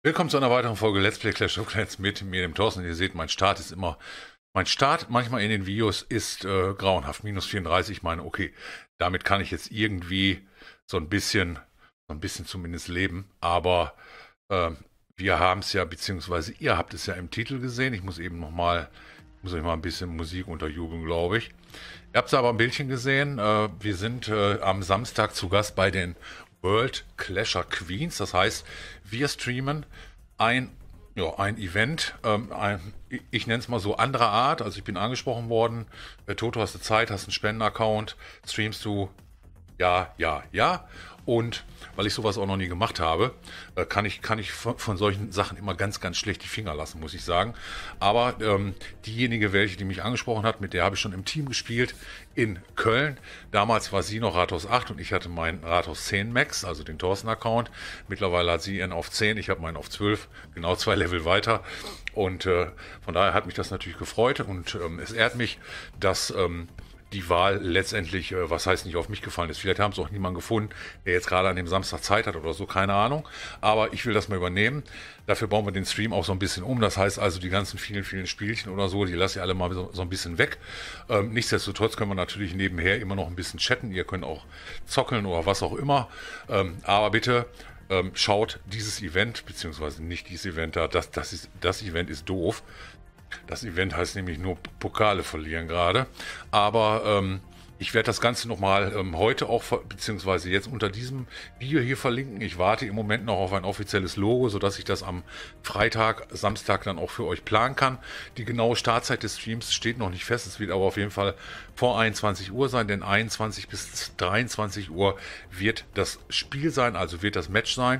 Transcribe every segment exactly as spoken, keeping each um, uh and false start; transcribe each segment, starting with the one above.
Willkommen zu einer weiteren Folge Let's Play Clash of Clans mit mir, dem Thorsten. Ihr seht, mein Start ist immer, mein Start manchmal in den Videos ist äh, grauenhaft, minus vierunddreißig. Ich meine, okay, damit kann ich jetzt irgendwie so ein bisschen, so ein bisschen zumindest leben, aber äh, wir haben es ja, beziehungsweise ihr habt es ja im Titel gesehen. Ich muss eben nochmal, ich muss euch mal ein bisschen Musik unterjubeln, glaube ich. Ihr habt es aber ein Bildchen gesehen. Äh, wir sind äh, am Samstag zu Gast bei den World Clasher Queens, das heißt, wir streamen ein, ja, ein Event, ähm, ein, ich, ich nenne es mal so anderer Art, also ich bin angesprochen worden, äh, Toto, hast du Zeit, hast einen Spenden-Account, streamst du, ja, ja, ja, und weil ich sowas auch noch nie gemacht habe, äh, kann ich, kann ich von, von solchen Sachen immer ganz, ganz schlecht die Finger lassen, muss ich sagen. Aber ähm, diejenige, welche, die mich angesprochen hat, mit der habe ich schon im Team gespielt in Köln. Damals war sie noch Rathaus acht und ich hatte meinen Rathaus zehn Max, also den Thorsten-Account. Mittlerweile hat sie ihren auf zehn, ich habe meinen auf zwölf, genau zwei Level weiter. Und äh, von daher hat mich das natürlich gefreut und ähm, es ehrt mich, dass Ähm, die Wahl letztendlich, äh, was heißt nicht auf mich gefallen ist. Vielleicht haben es auch niemand gefunden, der jetzt gerade an dem Samstag Zeit hat oder so, keine Ahnung. Aber ich will das mal übernehmen. Dafür bauen wir den Stream auch so ein bisschen um. Das heißt also, die ganzen vielen, vielen Spielchen oder so, die lasse ich alle mal so, so ein bisschen weg. Ähm, nichtsdestotrotz können wir natürlich nebenher immer noch ein bisschen chatten. Ihr könnt auch zockeln oder was auch immer. Ähm, aber bitte ähm, schaut dieses Event, beziehungsweise nicht dieses Event da, das, das, ist, das Event ist doof. Das Event heißt nämlich nur Pokale verlieren gerade. Aber ähm, ich werde das Ganze nochmal ähm, heute auch, beziehungsweise jetzt unter diesem Video hier verlinken. Ich warte im Moment noch auf ein offizielles Logo, sodass ich das am Freitag, Samstag dann auch für euch planen kann. Die genaue Startzeit des Streams steht noch nicht fest. Es wird aber auf jeden Fall vor einundzwanzig Uhr sein, denn einundzwanzig bis dreiundzwanzig Uhr wird das Spiel sein, also wird das Match sein.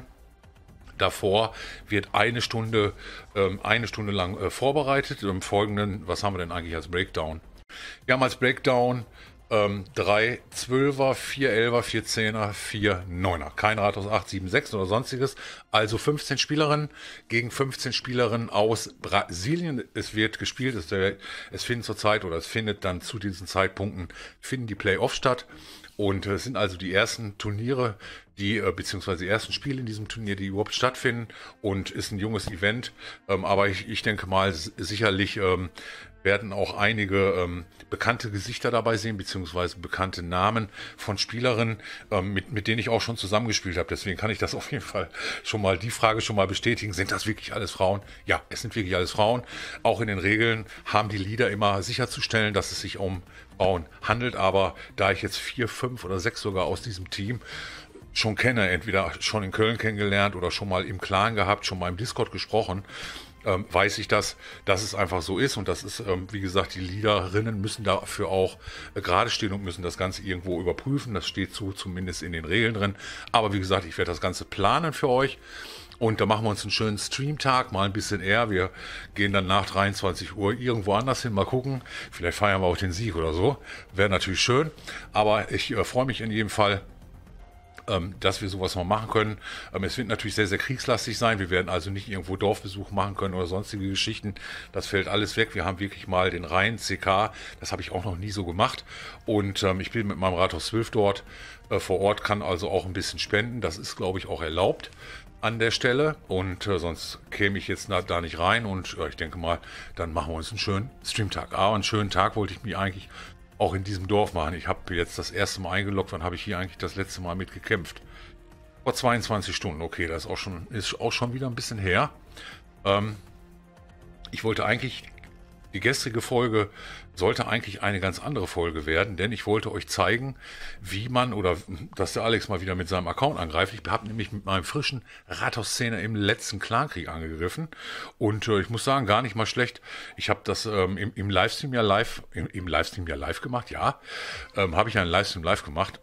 Davor wird eine Stunde, ähm, eine Stunde lang äh, vorbereitet. Im Folgenden, was haben wir denn eigentlich als Breakdown? Wir haben als Breakdown ähm, drei Zwölfer, vier Elfer, vier Zehner, vier Neuner. Kein Rathaus acht, sieben, sechs oder sonstiges. Also fünfzehn Spielerinnen gegen fünfzehn Spielerinnen aus Brasilien. Es wird gespielt, es, der, es finden zurzeit oder es findet dann zu diesen Zeitpunkten finden die Playoffs statt. Und es sind also die ersten Turniere, die, äh, beziehungsweise die ersten Spiele in diesem Turnier, die überhaupt stattfinden, und ist ein junges Event. Ähm, aber ich, ich denke mal, sicherlich ähm, werden auch einige ähm, bekannte Gesichter dabei sehen, beziehungsweise bekannte Namen von Spielerinnen, ähm, mit, mit denen ich auch schon zusammengespielt habe. Deswegen kann ich das auf jeden Fall schon mal, die Frage schon mal bestätigen. Sind das wirklich alles Frauen? Ja, es sind wirklich alles Frauen. Auch in den Regeln haben die Leader immer sicherzustellen, dass es sich um Frauen handelt. Aber da ich jetzt vier, fünf oder sechs sogar aus diesem Team schon kenne, entweder schon in Köln kennengelernt oder schon mal im Clan gehabt, schon mal im Discord gesprochen, ähm, weiß ich, dass, dass es einfach so ist. Und das ist, ähm, wie gesagt, die Leaderinnen müssen dafür auch äh, gerade stehen und müssen das Ganze irgendwo überprüfen. Das steht so zumindest in den Regeln drin. Aber wie gesagt, ich werde das Ganze planen für euch. Und da machen wir uns einen schönen Streamtag, mal ein bisschen eher. Wir gehen dann nach dreiundzwanzig Uhr irgendwo anders hin, mal gucken. Vielleicht feiern wir auch den Sieg oder so. Wäre natürlich schön. Aber ich äh, freue mich in jedem Fall, ähm, dass wir sowas mal machen können. Ähm, es wird natürlich sehr, sehr kriegslastig sein. Wir werden also nicht irgendwo Dorfbesuch machen können oder sonstige Geschichten. Das fällt alles weg. Wir haben wirklich mal den reinen C K. Das habe ich auch noch nie so gemacht. Und ähm, ich bin mit meinem Rathaus zwölf dort äh, vor Ort, kann also auch ein bisschen spenden. Das ist, glaube ich, auch erlaubt an der Stelle, und äh, sonst käme ich jetzt da nicht rein, und äh, ich denke mal, dann machen wir uns einen schönen Streamtag. Aber einen schönen Tag wollte ich mich eigentlich auch in diesem Dorf machen. Ich habe jetzt das erste Mal eingeloggt. Wann habe ich hier eigentlich das letzte Mal mit gekämpft? Vor zweiundzwanzig Stunden. Okay, das ist auch schon, ist auch schon wieder ein bisschen her. Ähm, ich wollte eigentlich, die gestrige Folge sollte eigentlich eine ganz andere Folge werden, denn ich wollte euch zeigen, wie man, oder dass der Alex mal wieder mit seinem Account angreift. Ich habe nämlich mit meinem frischen Rathaus-Szene im letzten Clankrieg angegriffen, und äh, ich muss sagen, gar nicht mal schlecht. Ich habe das ähm, im, im Livestream ja live, im, im Livestream ja live gemacht, ja, ähm, habe ich einen Livestream live gemacht,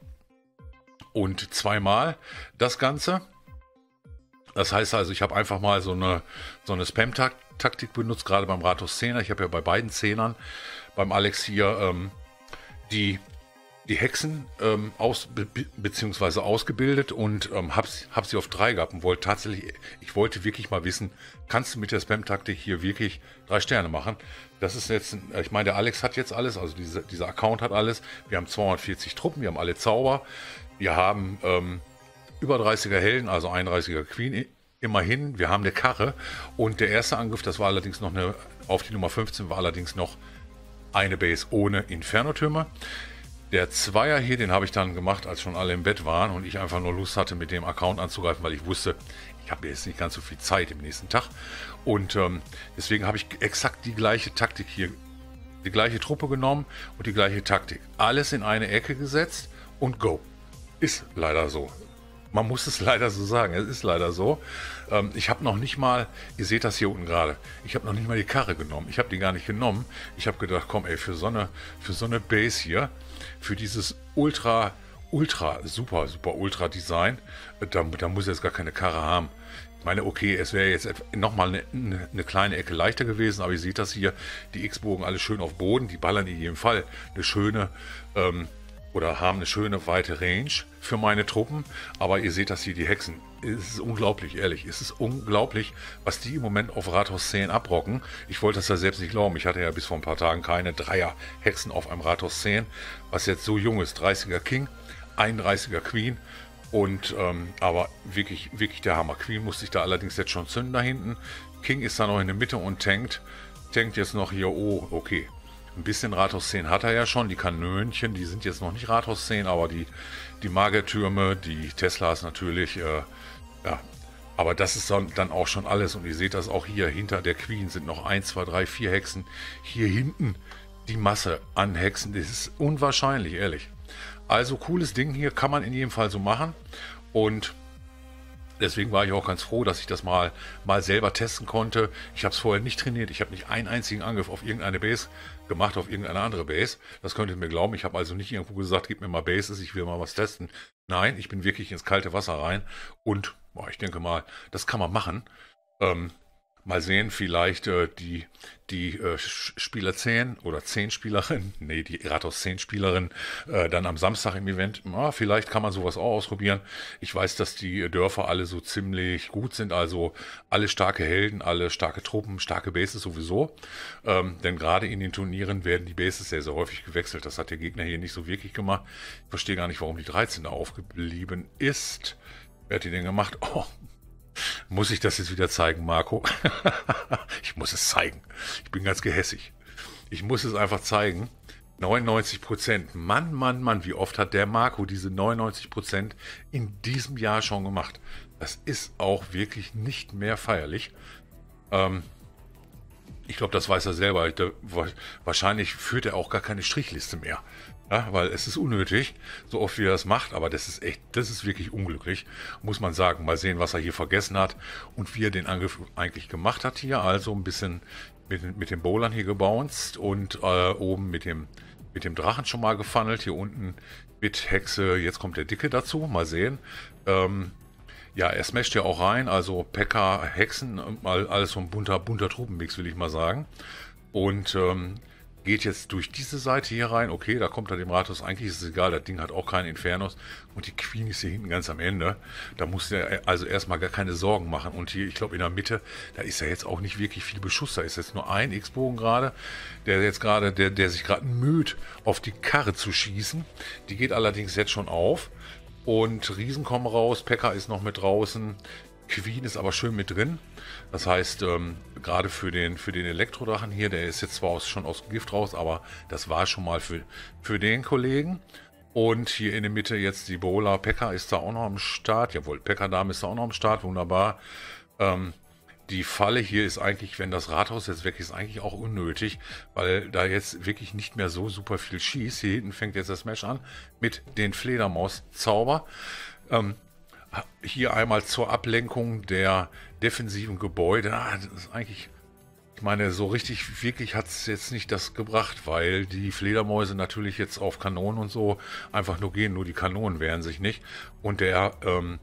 und zweimal das Ganze. Das heißt also, ich habe einfach mal so eine, so eine Spam-Taktik benutzt, gerade beim Rathaus Zehner. Ich habe ja bei beiden Zehnern, beim Alex hier, ähm, die, die Hexen ähm, aus, be, beziehungsweise ausgebildet, und ähm, habe hab sie auf drei gehabt und wollte tatsächlich, ich wollte wirklich mal wissen, kannst du mit der Spam-Taktik hier wirklich drei Sterne machen? Das ist jetzt, ich meine, der Alex hat jetzt alles, also diese, dieser Account hat alles. Wir haben zweihundertvierzig Truppen, wir haben alle Zauber, wir haben ähm, über dreißiger Helden, also einunddreißiger Queen immerhin, wir haben eine Karre und der erste Angriff, das war allerdings noch eine, auf die Nummer fünfzehn war allerdings noch eine Base ohne Inferno-Türme. Der Zweier hier, den habe ich dann gemacht, als schon alle im Bett waren und ich einfach nur Lust hatte, mit dem Account anzugreifen, weil ich wusste, ich habe jetzt nicht ganz so viel Zeit im nächsten Tag. Und ähm, deswegen habe ich exakt die gleiche Taktik hier, die gleiche Truppe genommen und die gleiche Taktik. Alles in eine Ecke gesetzt und go. Ist leider so. Man muss es leider so sagen, es ist leider so. Ähm, ich habe noch nicht mal, ihr seht das hier unten gerade, ich habe noch nicht mal die Karre genommen. Ich habe die gar nicht genommen. Ich habe gedacht, komm ey, für so eine, für so eine Base hier, für dieses Ultra, Ultra, super, super Ultra Design, da, da muss jetzt gar keine Karre haben. Ich meine, okay, es wäre jetzt nochmal eine, eine, eine kleine Ecke leichter gewesen, aber ihr seht das hier, die X-Bogen alle schön auf Boden, die ballern in jedem Fall eine schöne, ähm, oder haben eine schöne weite Range für meine Truppen, aber ihr seht das hier, die Hexen, es ist unglaublich, ehrlich, es ist unglaublich, was die im Moment auf Rathaus zehn abrocken. Ich wollte das ja selbst nicht glauben, ich hatte ja bis vor ein paar Tagen keine Dreier-Hexen auf einem Rathaus zehn, was jetzt so jung ist, dreißiger King, einunddreißiger Queen und, ähm, aber wirklich, wirklich der Hammer. Queen musste ich da allerdings jetzt schon zünden da hinten, King ist da noch in der Mitte und tankt, tankt jetzt noch hier, oh, okay. Ein bisschen Rathaus zehn hat er ja schon, die Kanönchen, die sind jetzt noch nicht Rathaus zehn, aber die, die Magertürme, die Teslas natürlich, äh, ja, aber das ist dann, dann auch schon alles und ihr seht das auch hier, hinter der Queen sind noch eins, zwei, drei, vier Hexen, hier hinten die Masse an Hexen, das ist unwahrscheinlich, ehrlich. Also cooles Ding hier, kann man in jedem Fall so machen und deswegen war ich auch ganz froh, dass ich das mal, mal selber testen konnte. Ich habe es vorher nicht trainiert. Ich habe nicht einen einzigen Angriff auf irgendeine Base gemacht, auf irgendeine andere Base. Das könnt ihr mir glauben. Ich habe also nicht irgendwo gesagt, gib mir mal Bases, ich will mal was testen. Nein, ich bin wirklich ins kalte Wasser rein. Und boah, ich denke mal, das kann man machen. Ähm, mal sehen, vielleicht äh, die, die äh, Spieler zehn oder zehn Spielerinnen, nee, die Rathaus zehn Spielerin äh, dann am Samstag im Event, ja, vielleicht kann man sowas auch ausprobieren. Ich weiß, dass die Dörfer alle so ziemlich gut sind, also alle starke Helden, alle starke Truppen, starke Bases sowieso, ähm, denn gerade in den Turnieren werden die Bases sehr, sehr häufig gewechselt. Das hat der Gegner hier nicht so wirklich gemacht. Ich verstehe gar nicht, warum die dreizehn da aufgeblieben ist. Wer hat die denn gemacht? Oh, muss ich das jetzt wieder zeigen, Marco? Ich muss es zeigen. Ich bin ganz gehässig. Ich muss es einfach zeigen. neunundneunzig Prozent. Mann, Mann, Mann, wie oft hat der Marco diese neunundneunzig Prozent in diesem Jahr schon gemacht? Das ist auch wirklich nicht mehr feierlich. Ähm, ich glaube, das weiß er selber. Wahrscheinlich führt er auch gar keine Strichliste mehr. Ja, weil es ist unnötig, so oft wie er das macht, aber das ist echt, das ist wirklich unglücklich, muss man sagen. Mal sehen, was er hier vergessen hat und wie er den Angriff eigentlich gemacht hat hier. Also ein bisschen mit, mit den Bowlern hier gebounced und äh, oben mit dem, mit dem Drachen schon mal gefunnelt. Hier unten mit Hexe, jetzt kommt der Dicke dazu, mal sehen. Ähm, ja, er smasht ja auch rein, also P K, Hexen, mal alles so ein bunter, bunter Truppenmix, will ich mal sagen. Und ähm, geht jetzt durch diese Seite hier rein. Okay, da kommt er dem Rathaus. Eigentlich ist es egal, das Ding hat auch keinen Infernos. Und die Queen ist hier hinten ganz am Ende. Da muss er also erstmal gar keine Sorgen machen. Und hier, ich glaube, in der Mitte, da ist ja jetzt auch nicht wirklich viel Beschuss. Da ist jetzt nur ein X-Bogen gerade, der jetzt gerade, der, der sich gerade müht, auf die Karre zu schießen. Die geht allerdings jetzt schon auf. Und Riesen kommen raus. Pekka ist noch mit draußen. Queen ist aber schön mit drin. Das heißt, ähm, gerade für den, für den Elektrodrachen hier, der ist jetzt zwar aus, schon aus dem Gift raus, aber das war schon mal für, für den Kollegen. Und hier in der Mitte jetzt die Bowler. Pekka ist da auch noch am Start. Jawohl, Pekka-Dame ist da auch noch am Start. Wunderbar. Ähm, die Falle hier ist eigentlich, wenn das Rathaus jetzt weg ist, eigentlich auch unnötig, weil da jetzt wirklich nicht mehr so super viel schießt. Hier hinten fängt jetzt das Smash an mit den Fledermaus-Zauber. Ähm, Hier einmal zur Ablenkung der defensiven Gebäude. Ah, das ist eigentlich, ich meine, so richtig, wirklich hat es jetzt nicht das gebracht, weil die Fledermäuse natürlich jetzt auf Kanonen und so einfach nur gehen, nur die Kanonen wehren sich nicht. Und der, ähm,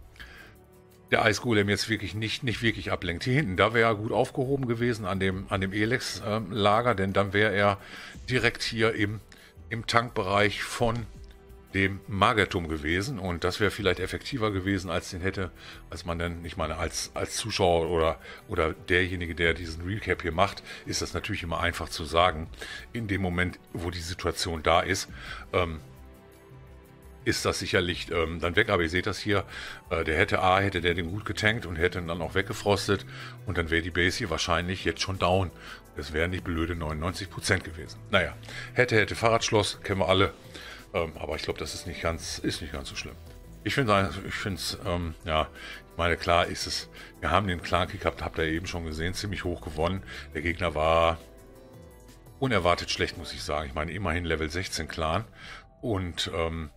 der Eisgolem jetzt wirklich nicht, nicht wirklich ablenkt. Hier hinten, da wäre er gut aufgehoben gewesen an dem, an dem Elex-Lager, ähm, denn dann wäre er direkt hier im, im Tankbereich von dem Magertum gewesen und das wäre vielleicht effektiver gewesen, als den hätte, als man dann, ich meine, als, als Zuschauer oder, oder derjenige, der diesen Recap hier macht, ist das natürlich immer einfach zu sagen, in dem Moment, wo die Situation da ist. Ähm, ist das sicherlich ähm, dann weg. Aber ihr seht das hier, äh, der hätte A, hätte der den gut getankt und hätte ihn dann auch weggefrostet und dann wäre die Base hier wahrscheinlich jetzt schon down. Das wären nicht blöde neunundneunzig Prozent gewesen. Naja, hätte, hätte Fahrradschloss, kennen wir alle. Ähm, aber ich glaube, das ist nicht ganz, ist nicht ganz so schlimm. Ich finde es, ähm, ja, ich meine, klar ist es, wir haben den Clan-Kick gehabt, habt ihr eben schon gesehen, ziemlich hoch gewonnen. Der Gegner war unerwartet schlecht, muss ich sagen. Ich meine, immerhin Level sechzehn Clan. Und, ähm,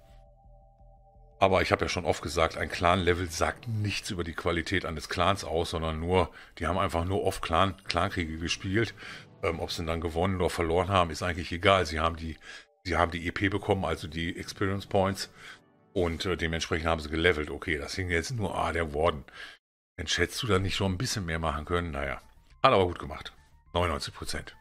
aber ich habe ja schon oft gesagt, ein Clan-Level sagt nichts über die Qualität eines Clans aus, sondern nur, die haben einfach nur oft Clan, Clankriege gespielt. Ähm, ob sie dann gewonnen oder verloren haben, ist eigentlich egal. Sie haben die, sie haben die E P bekommen, also die Experience Points. Und äh, dementsprechend haben sie gelevelt. Okay, das hing jetzt nur, ah, der Warden. Dann schätzt du da nicht schon ein bisschen mehr machen können? Naja, hat aber gut gemacht. neunundneunzig Prozent.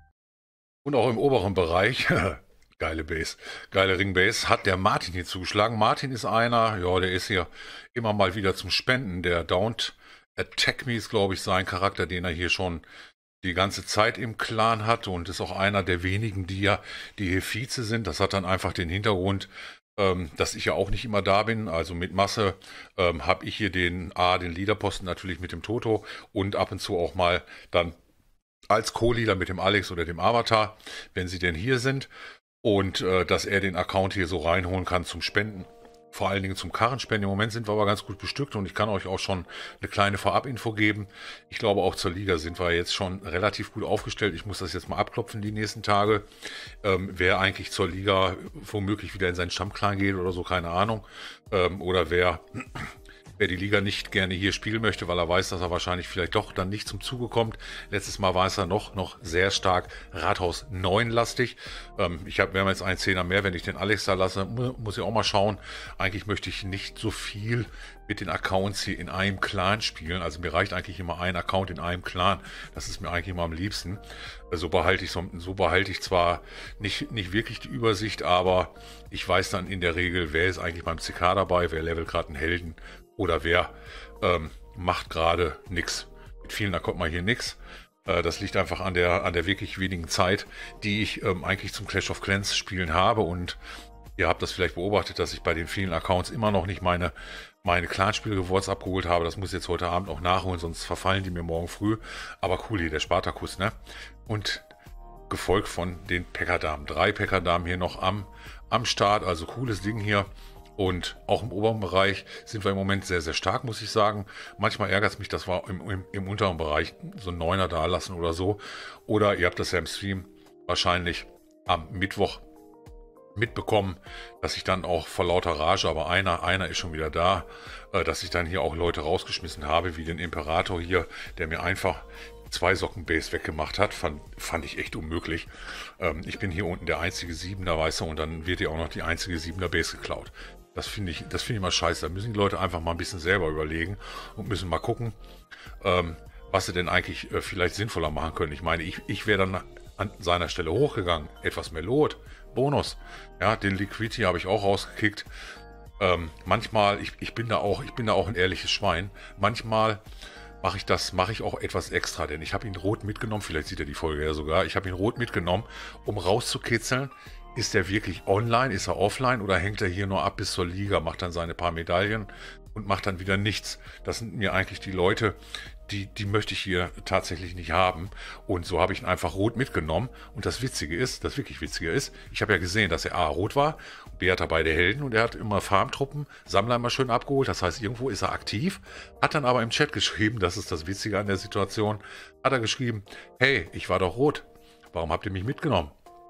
Und auch im oberen Bereich, geile Base, geile Ringbase, hat der Martin hier zugeschlagen. Martin ist einer, ja, der ist hier immer mal wieder zum Spenden. Der Don't Attack Me ist, glaube ich, sein Charakter, den er hier schon die ganze Zeit im Clan hat. Und ist auch einer der wenigen, die ja, die hier Vize sind. Das hat dann einfach den Hintergrund, Ähm, dass ich ja auch nicht immer da bin, also mit Masse ähm, habe ich hier den A, den Leaderposten natürlich mit dem Toto und ab und zu auch mal dann als Co-Leader mit dem Alex oder dem Avatar, wenn sie denn hier sind und äh, dass er den Account hier so reinholen kann zum Spenden. Vor allen Dingen zum Karrenspenden. Im Moment sind wir aber ganz gut bestückt und ich kann euch auch schon eine kleine Vorab-Info geben. Ich glaube, auch zur Liga sind wir jetzt schon relativ gut aufgestellt. Ich muss das jetzt mal abklopfen die nächsten Tage. Ähm, wer eigentlich zur Liga womöglich wieder in seinen Stammclan geht oder so, keine Ahnung. Ähm, oder wer... Wer die Liga nicht gerne hier spielen möchte, weil er weiß, dass er wahrscheinlich vielleicht doch dann nicht zum Zuge kommt. Letztes Mal war es ja noch, noch sehr stark Rathaus neun lastig. Ähm, ich habe, wir haben jetzt einen Zehner mehr, wenn ich den Alex da lasse, muss ich auch mal schauen. Eigentlich möchte ich nicht so viel mit den Accounts hier in einem Clan spielen. Also mir reicht eigentlich immer ein Account in einem Clan. Das ist mir eigentlich immer am liebsten. So behalte ich, so, so behalte ich zwar nicht, nicht wirklich die Übersicht, aber ich weiß dann in der Regel, wer ist eigentlich beim C K dabei, wer levelt gerade einen Helden. Oder wer ähm, macht gerade nichts. Mit vielen, da kommt man hier nichts. Äh, das liegt einfach an der, an der wirklich wenigen Zeit, die ich ähm, eigentlich zum Clash of Clans spielen habe. Und ihr habt das vielleicht beobachtet, dass ich bei den vielen Accounts immer noch nicht meine, meine Clanspiel-Rewards abgeholt habe. Das muss ich jetzt heute Abend auch nachholen, sonst verfallen die mir morgen früh. Aber cool hier, der Spartakus, ne? Und gefolgt von den Pekkerdamen. Drei Pekkerdamen hier noch am, am Start. Also cooles Ding hier. Und auch im oberen Bereich sind wir im Moment sehr, sehr stark, muss ich sagen. Manchmal ärgert es mich, dass wir im, im, im unteren Bereich so einen Neuner da lassen oder so. Oder ihr habt das ja im Stream wahrscheinlich am Mittwoch mitbekommen, dass ich dann auch vor lauter Rage, aber einer, einer ist schon wieder da, äh, dass ich dann hier auch Leute rausgeschmissen habe, wie den Imperator hier, der mir einfach zwei Socken-Base weggemacht hat, fand, fand ich echt unmöglich. Ähm, ich bin hier unten der einzige Siebener, weißt du, und dann wird hier auch noch die einzige Siebener-Base geklaut. Das finde ich, das finde ich mal scheiße. Da müssen die Leute einfach mal ein bisschen selber überlegen und müssen mal gucken, ähm, was sie denn eigentlich äh, vielleicht sinnvoller machen können. Ich meine, ich, ich wäre dann an seiner Stelle hochgegangen. Etwas mehr Lot, Bonus. Ja, den Liquidity habe ich auch rausgekickt. Ähm, manchmal, ich, ich bin da auch, ich bin da auch ein ehrliches Schwein. Manchmal mache ich das, mache ich auch etwas extra, denn ich habe ihn rot mitgenommen. Vielleicht sieht er die Folge ja sogar. Ich habe ihn rot mitgenommen, um rauszukitzeln. Ist er wirklich online? Ist er offline? Oder hängt er hier nur ab bis zur Liga, macht dann seine paar Medaillen und macht dann wieder nichts? Das sind mir eigentlich die Leute, die, die möchte ich hier tatsächlich nicht haben. Und so habe ich ihn einfach rot mitgenommen. Und das Witzige ist, das wirklich Witzige ist, ich habe ja gesehen, dass er A rot war, B hat er beide Helden und er hat immer Farmtruppen, Sammler immer schön abgeholt. Das heißt, irgendwo ist er aktiv, hat dann aber im Chat geschrieben, das ist das Witzige an der Situation, hat er geschrieben, hey, ich war doch rot, warum habt ihr mich mitgenommen?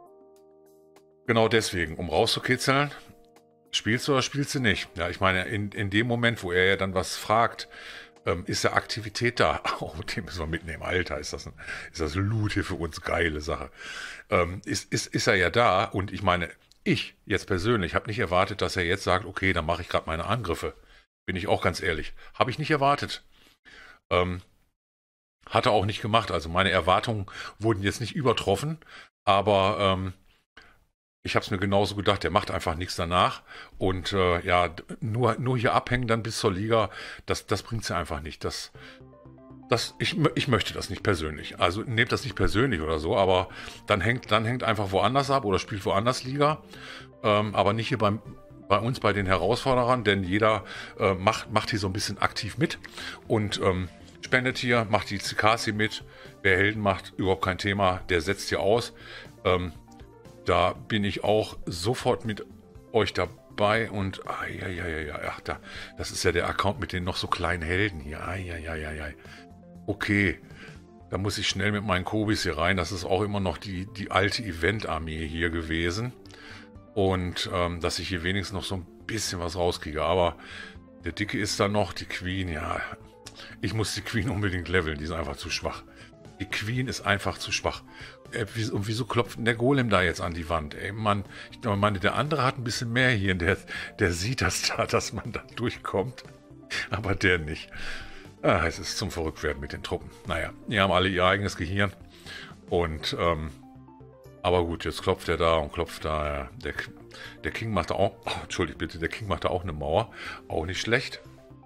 Genau deswegen, um rauszukitzeln, spielst du oder spielst du nicht? Ja, ich meine, in, in dem Moment, wo er ja dann was fragt, ähm, ist ja Aktivität da. Oh, den müssen wir mitnehmen. Alter, ist das, ein, ist das Loot hier für uns, geile Sache. Ähm, ist, ist, ist er ja da und ich meine, ich jetzt persönlich habe nicht erwartet, dass er jetzt sagt, okay, dann mache ich gerade meine Angriffe. Bin ich auch ganz ehrlich. Habe ich nicht erwartet. Ähm, hat er auch nicht gemacht. Also meine Erwartungen wurden jetzt nicht übertroffen, aber ähm, ich habe es mir genauso gedacht, der macht einfach nichts danach. Und äh, ja, nur, nur hier abhängen dann bis zur Liga, das, das bringt es ja einfach nicht. Das, das, ich, ich möchte das nicht persönlich. Also nehmt das nicht persönlich oder so, aber dann hängt, dann hängt einfach woanders ab oder spielt woanders Liga. Ähm, aber nicht hier beim, bei uns, bei den Herausforderern, denn jeder äh, macht, macht hier so ein bisschen aktiv mit und ähm, spendet hier, macht die C K C mit. Wer Helden macht, überhaupt kein Thema, der setzt hier aus. Ähm, da bin ich auch sofort mit euch dabei und ah, ja, ja, ja, ja, ach, da, das ist ja der Account mit den noch so kleinen Helden hier. Ah, ja, ja, ja, ja. Okay, da muss ich schnell mit meinen Kobis hier rein. Das ist auch immer noch die, die alte Event-Armee hier gewesen. Und ähm, dass ich hier wenigstens noch so ein bisschen was rauskriege. Aber der Dicke ist da noch, die Queen, ja. Ich muss die Queen unbedingt leveln, die ist einfach zu schwach. Die Queen ist einfach zu schwach. Äh, wie, und wieso klopft denn der Golem da jetzt an die Wand? Ey, Mann, ich meine, der andere hat ein bisschen mehr hier. Der, der sieht das da, dass man da durchkommt. Aber der nicht. Ah, es ist zum Verrücktwerden mit den Truppen. Naja, die haben alle ihr eigenes Gehirn. Und, ähm, aber gut, jetzt klopft er da und klopft da. Der, der King macht da auch, oh, entschuldigt bitte, der King macht da auch eine Mauer. Auch nicht schlecht.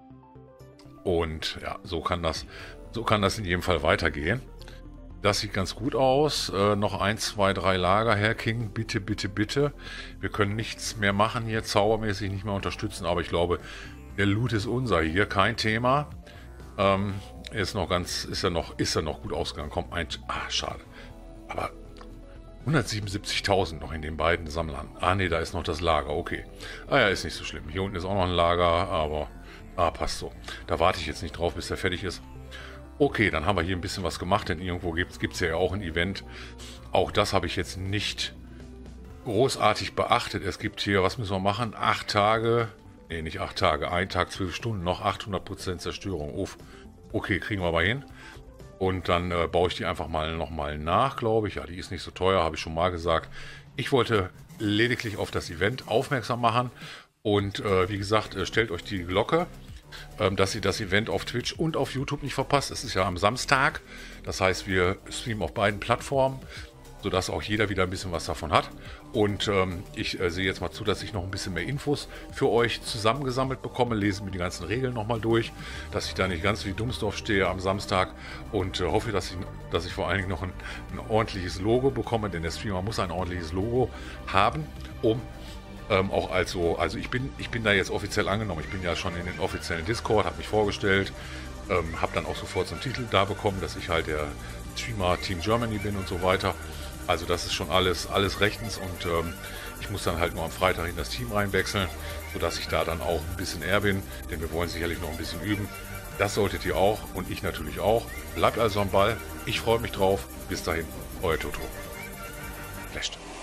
Und ja, so kann das, so kann das in jedem Fall weitergehen. Das sieht ganz gut aus. Äh, noch ein, zwei, drei Lager, Herr King. Bitte, bitte, bitte. Wir können nichts mehr machen hier, zaubermäßig nicht mehr unterstützen. Aber ich glaube, der Loot ist unser hier, kein Thema. Ähm, ist noch ganz, ist er noch, ist er noch gut ausgegangen. Komm, ein, ah, schade. Aber hundertsiebenundsiebzigtausend noch in den beiden Sammlern. Ah, nee, da ist noch das Lager, okay. Ah ja, ist nicht so schlimm. Hier unten ist auch noch ein Lager, aber, ah, passt so. Da warte ich jetzt nicht drauf, bis der fertig ist. Okay, dann haben wir hier ein bisschen was gemacht, denn irgendwo gibt es ja auch ein Event. Auch das habe ich jetzt nicht großartig beachtet. Es gibt hier, was müssen wir machen? Acht Tage, nee, nicht acht Tage, ein Tag, zwölf Stunden, noch achthundert Prozent Zerstörung. Uff. Okay, kriegen wir mal hin. Und dann äh, baue ich die einfach mal nochmal nach, glaube ich. Ja, die ist nicht so teuer, habe ich schon mal gesagt. Ich wollte lediglich auf das Event aufmerksam machen. Und äh, wie gesagt, äh, stellt euch die Glocke, ähm, dass ihr das Event auf Twitch und auf YouTube nicht verpasst. Es ist ja am Samstag. Das heißt, wir streamen auf beiden Plattformen, sodass auch jeder wieder ein bisschen was davon hat. Und ähm, ich äh, sehe jetzt mal zu, dass ich noch ein bisschen mehr Infos für euch zusammengesammelt bekomme. Lese mir die ganzen Regeln nochmal durch, dass ich da nicht ganz wie Dummsdorf stehe am Samstag. Und äh, hoffe, dass ich, dass ich vor allen Dingen noch ein, ein ordentliches Logo bekomme, denn der Streamer muss ein ordentliches Logo haben, um ähm, auch als so, also ich bin, ich bin da jetzt offiziell angenommen. Ich bin ja schon in den offiziellen Discord, habe mich vorgestellt, ähm, habe dann auch sofort so einen Titel da bekommen, dass ich halt der Streamer Team Germany bin und so weiter. Also das ist schon alles, alles rechtens und ähm, ich muss dann halt nur am Freitag in das Team reinwechseln, sodass ich da dann auch ein bisschen eher bin, denn wir wollen sicherlich noch ein bisschen üben. Das solltet ihr auch und ich natürlich auch. Bleibt also am Ball. Ich freue mich drauf. Bis dahin, euer Toto. Flasht.